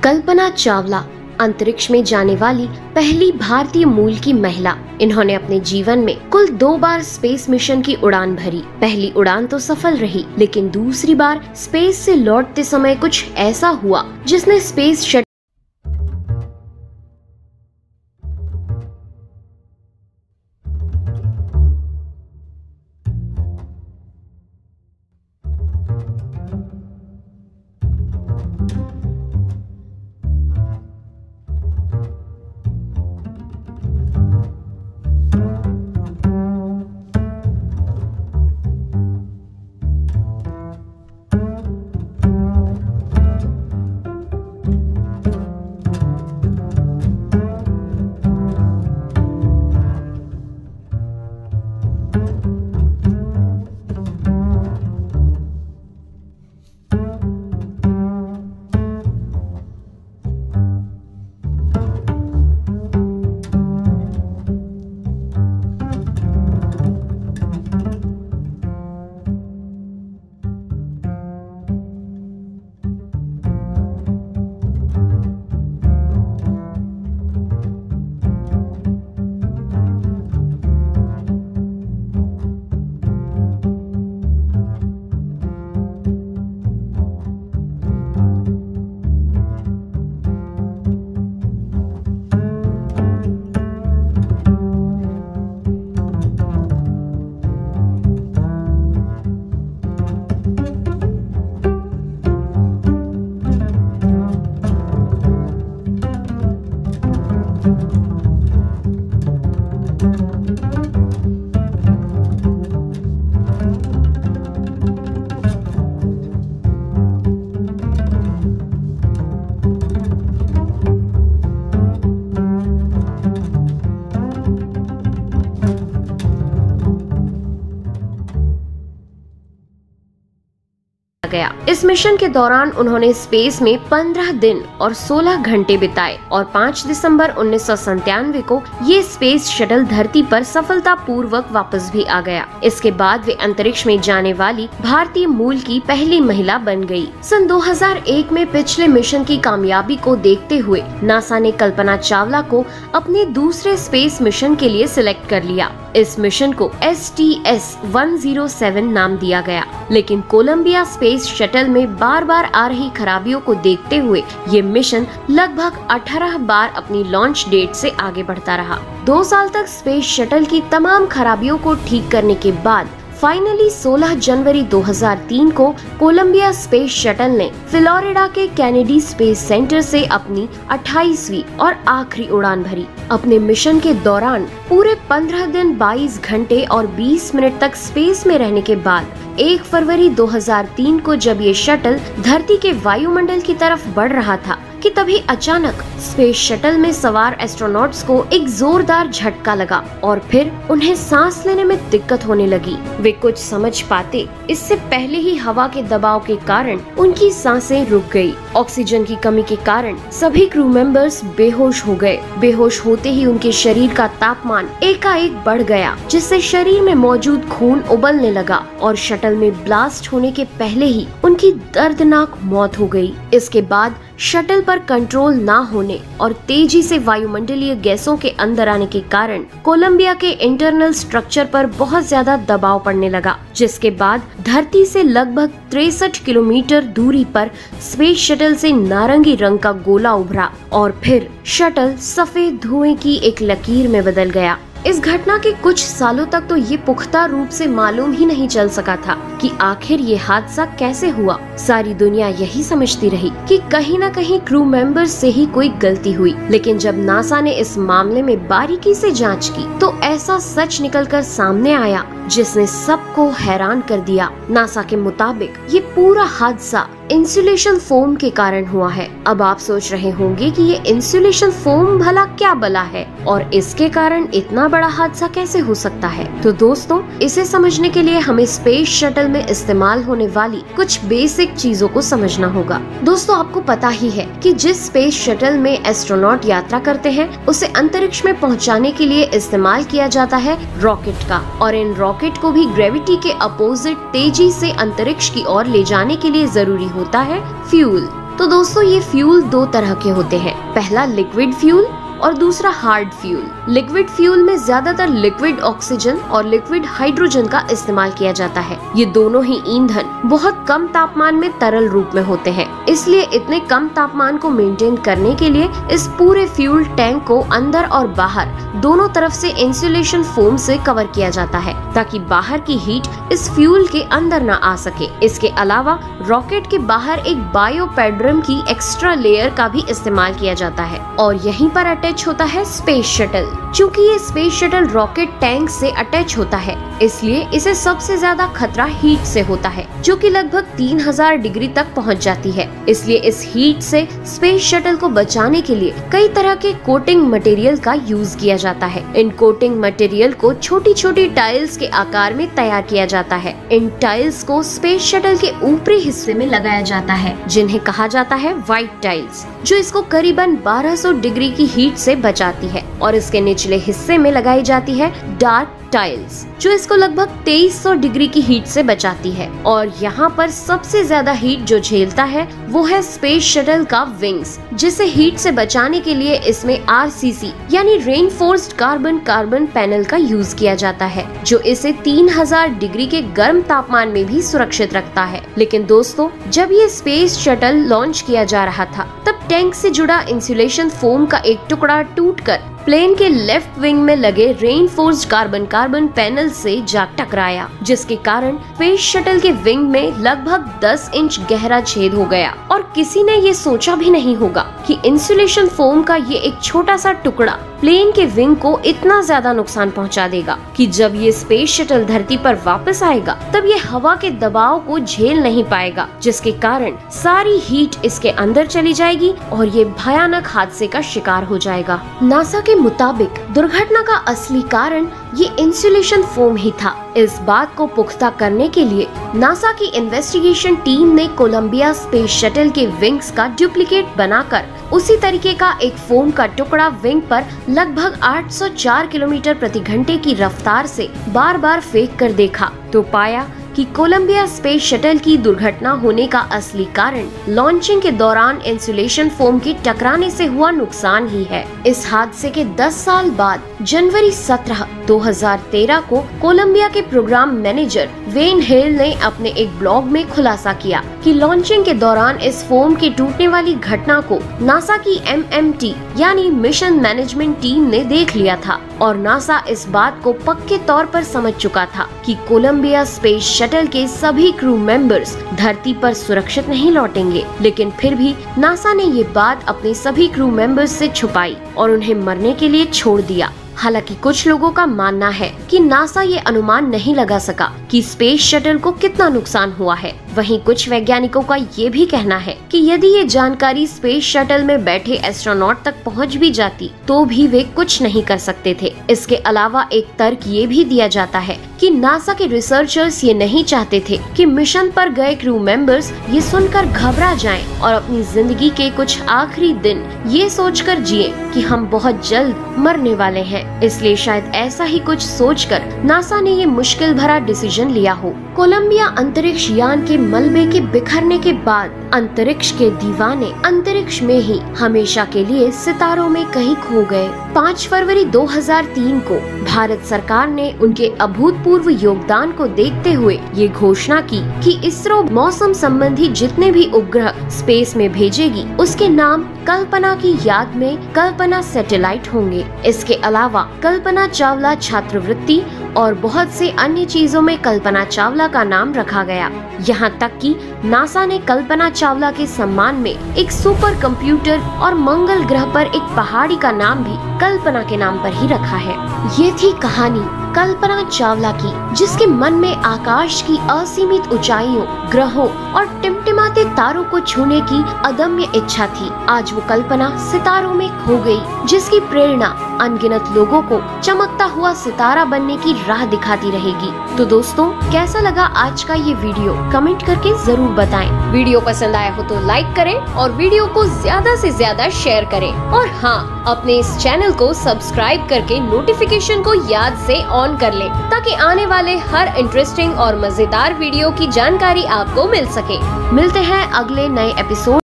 कल्पना चावला अंतरिक्ष में जाने वाली पहली भारतीय मूल की महिला। इन्होंने अपने जीवन में कुल 2 बार स्पेस मिशन की उड़ान भरी। पहली उड़ान तो सफल रही, लेकिन दूसरी बार स्पेस से लौटते समय कुछ ऐसा हुआ जिसने स्पेस शटल गया। इस मिशन के दौरान उन्होंने स्पेस में 15 दिन और 16 घंटे बिताए और 5 दिसंबर 1997 को ये स्पेस शटल धरती पर सफलतापूर्वक वापस भी आ गया। इसके बाद वे अंतरिक्ष में जाने वाली भारतीय मूल की पहली महिला बन गई। सन 2001 में पिछले मिशन की कामयाबी को देखते हुए नासा ने कल्पना चावला को अपने दूसरे स्पेस मिशन के लिए सिलेक्ट कर लिया। इस मिशन को STS-107 नाम दिया गया, लेकिन कोलंबिया स्पेस शटल में बार बार आ रही खराबियों को देखते हुए ये मिशन लगभग 18 बार अपनी लॉन्च डेट से आगे बढ़ता रहा। 2 साल तक स्पेस शटल की तमाम खराबियों को ठीक करने के बाद फाइनली 16 जनवरी 2003 को कोलंबिया स्पेस शटल ने फ्लोरिडा के कैनेडी स्पेस सेंटर से अपनी 28वीं और आखिरी उड़ान भरी। अपने मिशन के दौरान पूरे 15 दिन 22 घंटे और 20 मिनट तक स्पेस में रहने के बाद 1 फरवरी 2003 को जब ये शटल धरती के वायुमंडल की तरफ बढ़ रहा था कि तभी अचानक स्पेस शटल में सवार एस्ट्रोनॉट्स को एक जोरदार झटका लगा और फिर उन्हें सांस लेने में दिक्कत होने लगी। वे कुछ समझ पाते इससे पहले ही हवा के दबाव के कारण उनकी सांसें रुक गई। ऑक्सीजन की कमी के कारण सभी क्रू मेंबर्स बेहोश हो गए। बेहोश होते ही उनके शरीर का तापमान एकाएक बढ़ गया, जिससे शरीर में मौजूद खून उबलने लगा और शटल में ब्लास्ट होने के पहले ही उनकी दर्दनाक मौत हो गई। इसके बाद शटल पर कंट्रोल ना होने और तेजी से वायुमंडलीय गैसों के अंदर आने के कारण कोलंबिया के इंटरनल स्ट्रक्चर पर बहुत ज्यादा दबाव पड़ने लगा, जिसके बाद धरती से लगभग 63 किलोमीटर दूरी पर स्पेस शटल से नारंगी रंग का गोला उभरा और फिर शटल सफेद धुएं की एक लकीर में बदल गया। इस घटना के कुछ सालों तक तो ये पुख्ता रूप से मालूम ही नहीं चल सका था कि आखिर ये हादसा कैसे हुआ। सारी दुनिया यही समझती रही कि कहीं न कहीं क्रू मेंबर्स से ही कोई गलती हुई, लेकिन जब नासा ने इस मामले में बारीकी से जांच की तो ऐसा सच निकलकर सामने आया जिसने सबको हैरान कर दिया। नासा के मुताबिक ये पूरा हादसा इंसुलेशन फोम के कारण हुआ है। अब आप सोच रहे होंगे कि ये इंसुलेशन फोम भला क्या बला है और इसके कारण इतना बड़ा हादसा कैसे हो सकता है। तो दोस्तों, इसे समझने के लिए हमें स्पेस शटल में इस्तेमाल होने वाली कुछ बेसिक चीजों को समझना होगा। दोस्तों, आपको पता ही है कि जिस स्पेस शटल में एस्ट्रोनॉट यात्रा करते हैं उसे अंतरिक्ष में पहुंचाने के लिए इस्तेमाल किया जाता है रॉकेट का, और इन रॉकेट को भी ग्रेविटी के अपोजिट तेजी से अंतरिक्ष की ओर ले जाने के लिए जरूरी होता है फ्यूल। तो दोस्तों ये फ्यूल दो तरह के होते हैं, पहला लिक्विड फ्यूल और दूसरा हार्ड फ्यूल। लिक्विड फ्यूल में ज्यादातर लिक्विड ऑक्सीजन और लिक्विड हाइड्रोजन का इस्तेमाल किया जाता है। ये दोनों ही ईंधन बहुत कम तापमान में तरल रूप में होते हैं, इसलिए इतने कम तापमान को मेंटेन करने के लिए इस पूरे फ्यूल टैंक को अंदर और बाहर दोनों तरफ से इंसुलेशन फोम से कवर किया जाता है, ताकि बाहर की हीट इस फ्यूल के अंदर न आ सके। इसके अलावा रॉकेट के बाहर एक बायोपेड्रम की एक्स्ट्रा लेयर का भी इस्तेमाल किया जाता है और यहीं पर अटैच होता है स्पेस शटल। चूँकि ये स्पेस शटल रॉकेट टैंक से अटैच होता है, इसलिए इसे सबसे ज्यादा खतरा हीट से होता है, जो कि लगभग 3000 डिग्री तक पहुंच जाती है। इसलिए इस हीट से स्पेस शटल को बचाने के लिए कई तरह के कोटिंग मटेरियल का यूज किया जाता है। इन कोटिंग मटेरियल को छोटी छोटी टाइल्स के आकार में तैयार किया जाता है। इन टाइल्स को स्पेस शटल के ऊपरी हिस्से में लगाया जाता है, जिन्हें कहा जाता है व्हाइट टाइल्स, जो इसको करीबन 1200 डिग्री की हीट से बचाती है। और इसके निचले हिस्से में लगाई जाती है डार्क टाइल्स, जो इसको लगभग 2300 डिग्री की हीट से बचाती है। और यहाँ पर सबसे ज्यादा हीट जो झेलता है वो है स्पेस शटल का विंग्स, जिसे हीट से बचाने के लिए इसमें RCC यानी रेनफोर्स्ड कार्बन पैनल का यूज किया जाता है, जो इसे 3000 डिग्री के गर्म तापमान में भी सुरक्षित रखता है। लेकिन दोस्तों, जब ये स्पेस शटल लॉन्च किया जा रहा था, तब टैंक से जुड़ा इंसुलेशन फोम का एक टुकड़ा टूटकर प्लेन के लेफ्ट विंग में लगे रेनफोर्स्ड कार्बन पैनल से जा टकराया, जिसके कारण स्पेस शटल के विंग में लगभग 10 इंच गहरा छेद हो गया। और किसी ने ये सोचा भी नहीं होगा कि इंसुलेशन फोम का ये एक छोटा सा टुकड़ा प्लेन के विंग को इतना ज्यादा नुकसान पहुंचा देगा कि जब ये स्पेस शटल धरती पर वापस आएगा, तब ये हवा के दबाव को झेल नहीं पाएगा, जिसके कारण सारी हीट इसके अंदर चली जाएगी और ये भयानक हादसे का शिकार हो जाएगा। नासा के मुताबिक दुर्घटना का असली कारण ये इंसुलेशन फोम ही था। इस बात को पुख्ता करने के लिए नासा की इन्वेस्टिगेशन टीम ने कोलंबिया स्पेस शटल के विंग्स का डुप्लीकेट बनाकर उसी तरीके का एक फोम का टुकड़ा विंग पर लगभग 804 किलोमीटर प्रति घंटे की रफ्तार से बार बार फेंक कर देखा, तो पाया कि कोलंबिया स्पेस शटल की दुर्घटना होने का असली कारण लॉन्चिंग के दौरान इंसुलेशन फोम के टकराने से हुआ नुकसान ही है। इस हादसे के 10 साल बाद जनवरी 17, 2013 को कोलंबिया के प्रोग्राम मैनेजर वेन हेल ने अपने एक ब्लॉग में खुलासा किया कि लॉन्चिंग के दौरान इस फोम के टूटने वाली घटना को नासा की MMT यानी मिशन मैनेजमेंट टीम ने देख लिया था और नासा इस बात को पक्के तौर पर समझ चुका था कि कोलंबिया स्पेस शटल के सभी क्रू मेंबर्स धरती पर सुरक्षित नहीं लौटेंगे। लेकिन फिर भी नासा ने ये बात अपने सभी क्रू मेंबर्स से छुपाई और उन्हें मरने के लिए छोड़ दिया। हालांकि कुछ लोगों का मानना है कि नासा ये अनुमान नहीं लगा सका कि स्पेस शटल को कितना नुकसान हुआ है। वहीं कुछ वैज्ञानिकों का ये भी कहना है कि यदि ये जानकारी स्पेस शटल में बैठे एस्ट्रोनॉट तक पहुंच भी जाती, तो भी वे कुछ नहीं कर सकते थे। इसके अलावा एक तर्क ये भी दिया जाता है कि नासा के रिसर्चर्स ये नहीं चाहते थे कि मिशन पर गए क्रू मेंबर्स ये सुनकर घबरा जाएं और अपनी जिंदगी के कुछ आखिरी दिन ये सोचकर जिए कि हम बहुत जल्द मरने वाले हैं। इसलिए शायद ऐसा ही कुछ सोचकर नासा ने ये मुश्किल भरा डिसीजन लिया हो। कोलंबिया अंतरिक्ष यान के मलबे के बिखरने के बाद अंतरिक्ष के दीवाने अंतरिक्ष में ही हमेशा के लिए सितारों में कहीं खो गए। 5 फरवरी 2003 को भारत सरकार ने उनके अभूतपूर्व योगदान को देखते हुए ये घोषणा की कि इसरो मौसम संबंधी जितने भी उपग्रह स्पेस में भेजेगी, उसके नाम कल्पना की याद में कल्पना सैटेलाइट होंगे। इसके अलावा कल्पना चावला छात्रवृत्ति और बहुत से अन्य चीजों में कल्पना चावला का नाम रखा गया। यहाँ तक कि नासा ने कल्पना चावला के सम्मान में एक सुपर कंप्यूटर और मंगल ग्रह पर एक पहाड़ी का नाम भी कल्पना के नाम पर ही रखा है। ये थी कहानी कल्पना चावला की, जिसके मन में आकाश की असीमित ऊंचाइयों, ग्रहों और टिमटिमाते तारों को छूने की अदम्य इच्छा थी। आज वो कल्पना सितारों में खो गई, जिसकी प्रेरणा अनगिनत लोगों को चमकता हुआ सितारा बनने की राह दिखाती रहेगी। तो दोस्तों, कैसा लगा आज का ये वीडियो? कमेंट करके जरूर बताएं। वीडियो पसंद आया हो तो लाइक करें और वीडियो को ज्यादा से ज्यादा शेयर करें। और हाँ, अपने इस चैनल को सब्सक्राइब करके नोटिफिकेशन को याद से ऑन कर लें, ताकि आने वाले हर इंटरेस्टिंग और मजेदार वीडियो की जानकारी आपको मिल सके। मिलते हैं अगले नए एपिसोड